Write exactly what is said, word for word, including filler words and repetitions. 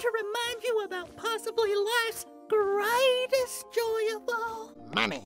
to remind you about possibly life's greatest joy of all. Money.